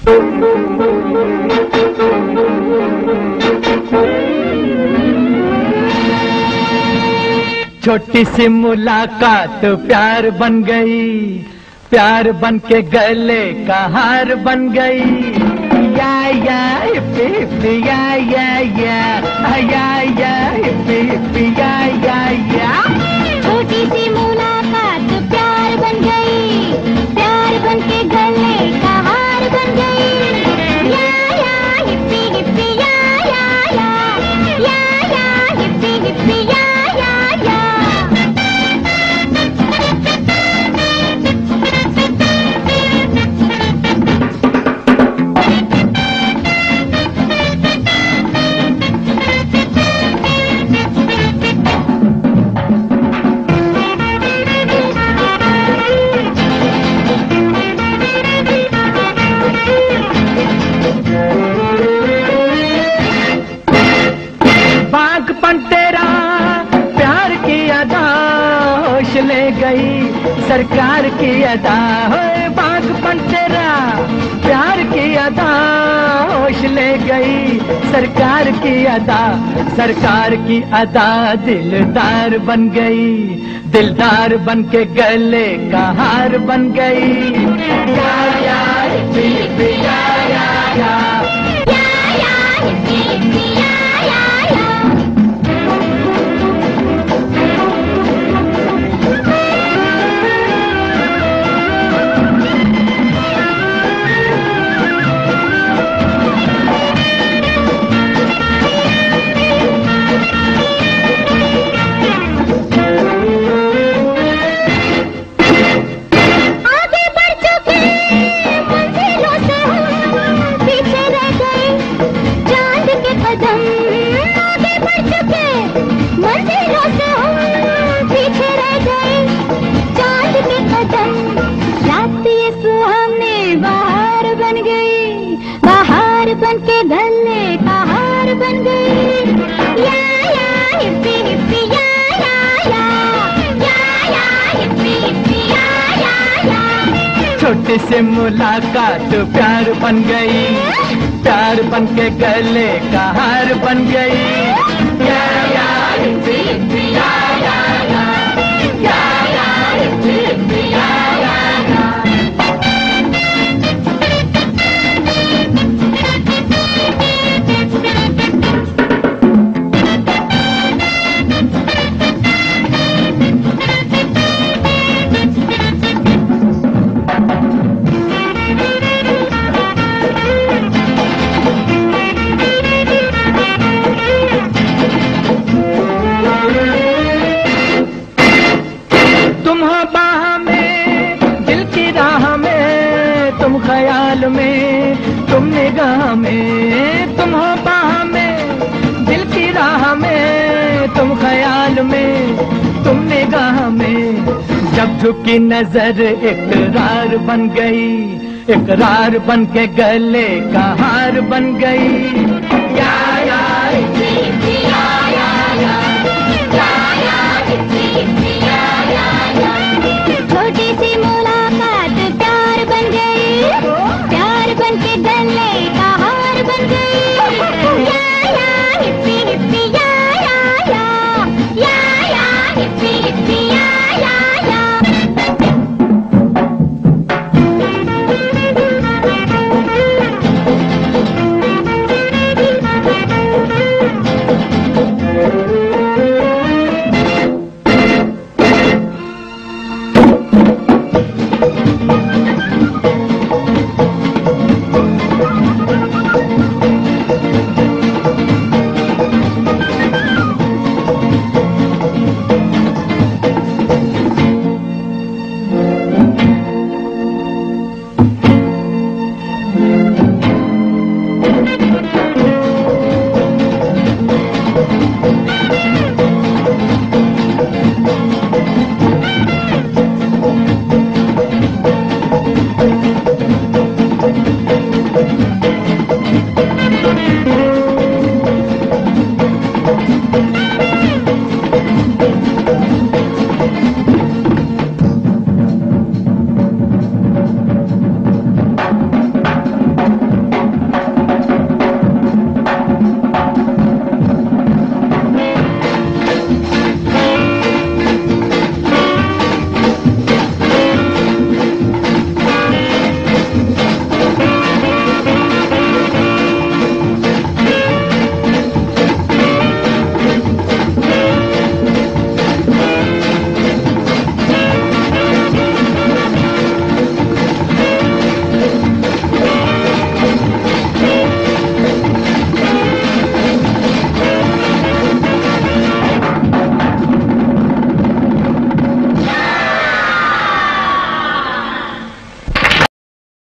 छोटी सी मुलाकात प्यार बन गई, प्यार बन के गले का हार बन गई। या हिप्पी हिप्पी या हिप्पी हिप्पी या। छोटी सी मुलाकात प्यार बन गई, प्यार बन के गले का हार बन गई। या हिप्पी हिप्पी या हिप्पी हिप्पी या। ले गई सरकार की अदा, बागपन तेरा प्यार की अदा होश ले गई सरकार की अदा। सरकार की अदा दिलदार बन गई, दिलदार बन के गले का हार बन गई। या बन के गले का हार बन गई। या हिप्पी हिप्पी या हिप्पी हिप्पी या। छोटी सी मुलाकात प्यार बन गई, प्यार बन के गले का हार बन गई। या हिप्पी हिप्पी या हिप्पी हिप्पी या। ख्याल में तुम निगाह में, तुम हो बाह में दिल की राह में, तुम ख्याल में तुम निगाह में। जब झुकी नजर इकरार बन गई, इकरार बन के गले का हार बन गई। या